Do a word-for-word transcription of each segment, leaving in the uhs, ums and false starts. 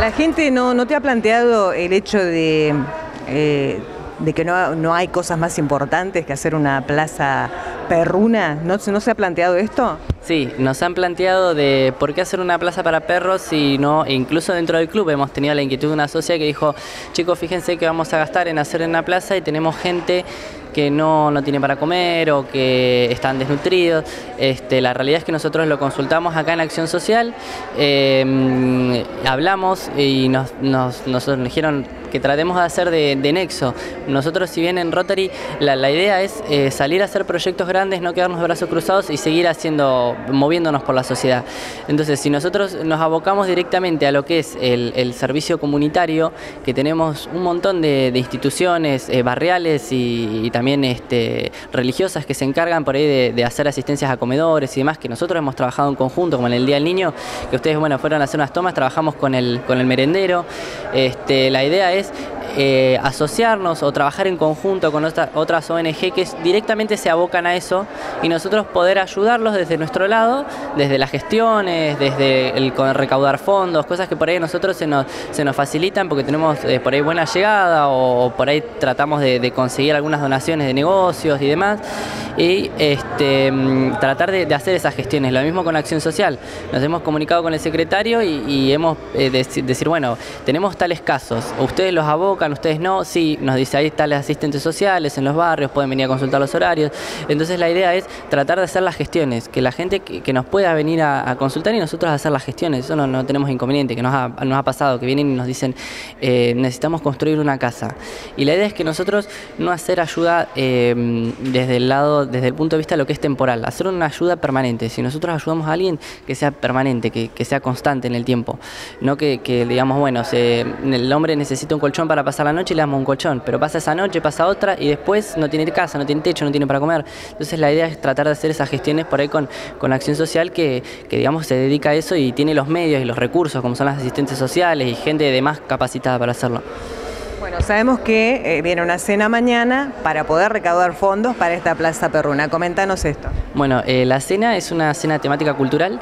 La gente no, no te ha planteado el hecho de, eh, de que no, no hay cosas más importantes que hacer una plaza perruna. ¿No, ¿No se ha planteado esto? Sí, nos han planteado de por qué hacer una plaza para perros si no, incluso dentro del club hemos tenido la inquietud de una socia que dijo, chicos, fíjense que vamos a gastar en hacer una plaza y tenemos gente que no, no tiene para comer o que están desnutridos. Este, la realidad es que nosotros lo consultamos acá en Acción Social, eh, hablamos y nos, nos, nos dijeron que tratemos de hacer de, de nexo. Nosotros, si bien en Rotary la, la idea es eh, salir a hacer proyectos grandes, no quedarnos de brazos cruzados y seguir haciendo, moviéndonos por la sociedad. Entonces, si nosotros nos abocamos directamente a lo que es el, el servicio comunitario, que tenemos un montón de, de instituciones eh, barriales y, y también este, religiosas que se encargan por ahí de, de hacer asistencias a comedores y demás, que nosotros hemos trabajado en conjunto, como en el Día del Niño, que ustedes bueno, fueron a hacer unas tomas, trabajamos con el, con el merendero. Este, la idea es Eh, asociarnos o trabajar en conjunto con otra, otras O N G que directamente se abocan a eso y nosotros poder ayudarlos desde nuestro lado, desde las gestiones, desde el recaudar fondos, cosas que por ahí a nosotros se nos, se nos facilitan porque tenemos eh, por ahí buena llegada o, o por ahí tratamos de, de conseguir algunas donaciones de negocios y demás y este, tratar de, de hacer esas gestiones. Lo mismo con Acción Social, nos hemos comunicado con el secretario y, y hemos eh, de, decir, bueno, tenemos tales casos, ustedes los abocan, ustedes no, sí, nos dice ahí están los asistentes sociales en los barrios, pueden venir a consultar los horarios. Entonces la idea es tratar de hacer las gestiones, que la gente que, que nos pueda venir a, a consultar y nosotros hacer las gestiones, eso no, no tenemos inconveniente, que nos ha, nos ha pasado, que vienen y nos dicen eh, necesitamos construir una casa. Y la idea es que nosotros no hacer ayuda eh, desde el lado, desde el punto de vista de lo que es temporal, hacer una ayuda permanente. Si nosotros ayudamos a alguien, que sea permanente, que, que sea constante en el tiempo, no que, que digamos, bueno, se, el hombre necesita un colchón para pasar la noche y le damos un colchón, pero pasa esa noche, pasa otra y después no tiene casa, no tiene techo, no tiene para comer. Entonces la idea es tratar de hacer esas gestiones por ahí con, con Acción Social que, que digamos se dedica a eso y tiene los medios y los recursos como son las asistentes sociales y gente de más capacitada para hacerlo. Bueno, sabemos que eh, viene una cena mañana para poder recaudar fondos para esta plaza perruna. Coméntanos esto. Bueno, eh, la cena es una cena temática cultural,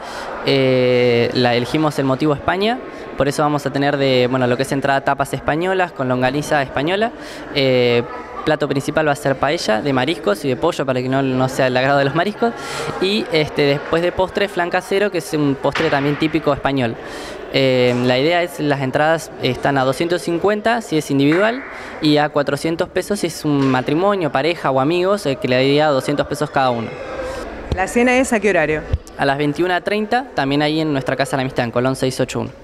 eh, la elegimos el motivo España. Por eso vamos a tener de, bueno, lo que es entrada tapas españolas con longaniza española. Eh, plato principal va a ser paella de mariscos y de pollo para que no, no sea el agrado de los mariscos. Y este, después de postre, flan casero, que es un postre también típico español. Eh, la idea es, las entradas están a doscientos cincuenta si es individual y a cuatrocientos pesos si es un matrimonio, pareja o amigos, eh, que le daría doscientos pesos cada uno. ¿La cena es a qué horario? A las veintiuna treinta, también ahí en nuestra Casa de la Amistad, en Colón seiscientos ochenta y uno.